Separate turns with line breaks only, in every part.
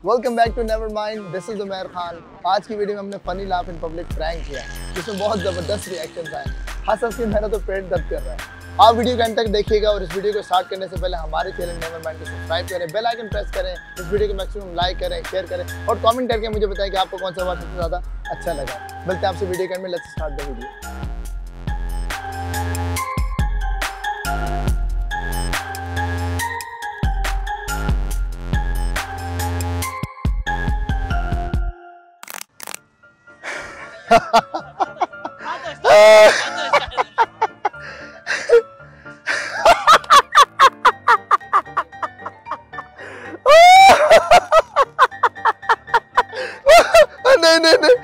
Welcome back to never mind, this is Umar Khan. आज की video में हमने funny laugh in public prank किया जिसमें बहुत ज़बरदस्त रिएक्शंस आए। हंस के मेरा तो पेट दर्द कर रहा है। आप वीडियो के अंत तक देखिएगा और इस वीडियो को स्टार्ट करने से पहले हमारे चैनल नेवर माइंड को सब्सक्राइब करें, बेल आइकन प्रेस करें, इस वीडियो को मैक्सिमम लाइक करें, शेयर करें और कमेंट करके मुझे बताएं कि आपको कौन सा बात सबसे ज़्यादा अच्छा लगा। मिलते हैं आपसे वीडियो के अंत में। Let's start the video. नहीं नहीं नहीं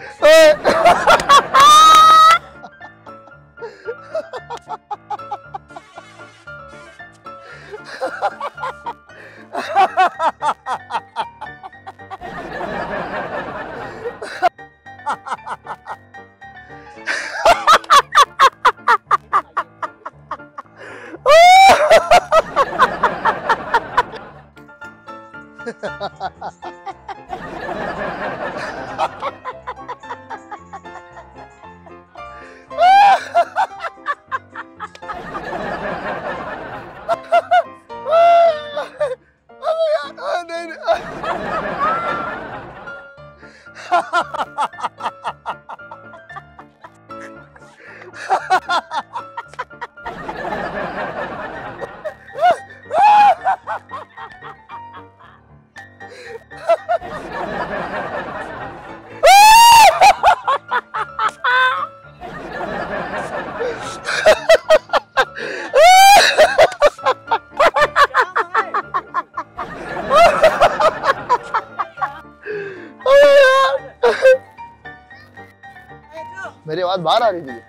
मेरी आवाज बाहर आ रही थी।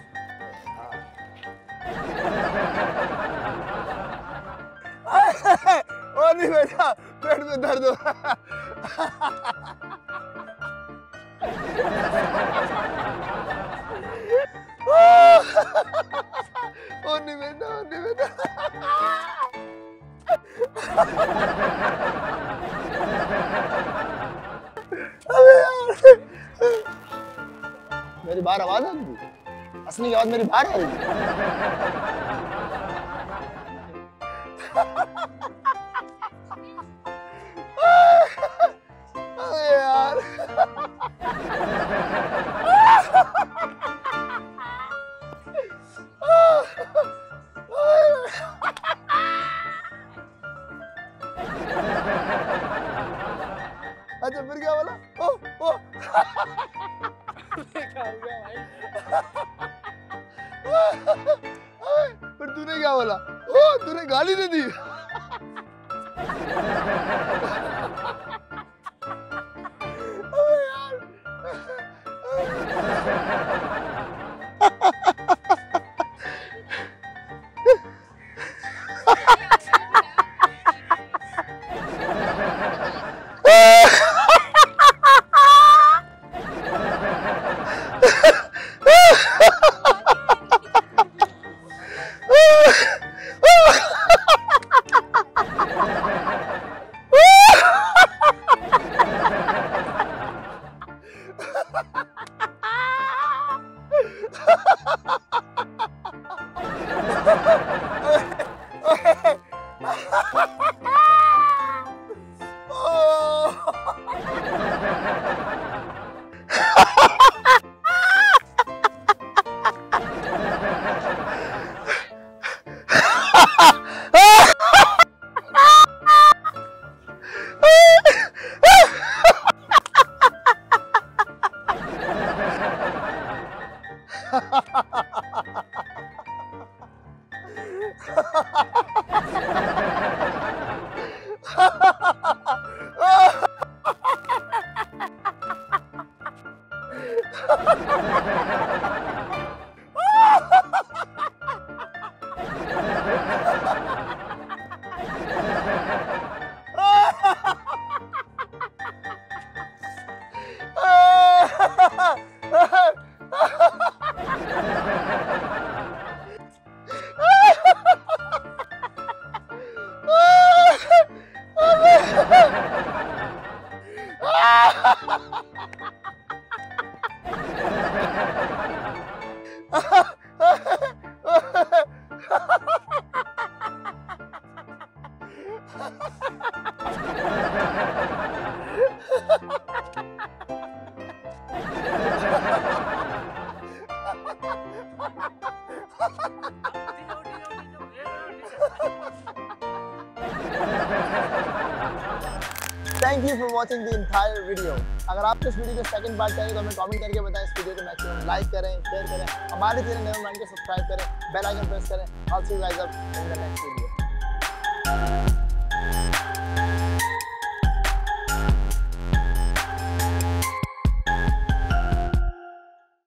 और नहीं बेटा, पेट में दर्द हो रहा है। और नहीं बेटा, और नहीं बेटा। मेरी बाहर आवाज आ रही थी, असली आवाज मेरी बाहर आ रही थी। अरे यार अच्छा फिर क्या बोला? ओ पर तूने क्या बोला? ओ तूने गाली दे दी। Thank you for watching the entire video. अगर आपको इस वीडियो का सेकंड पार्ट चाहिए तो हमें कमेंट करके बताएं। इस वीडियो को मैक्सिमम लाइक करें, शेयर करें, हमारे चैनल नेवरमाइंड को सब्सक्राइब करें, बेल आइकन प्रेस करें। I'll see you guys up in the next video.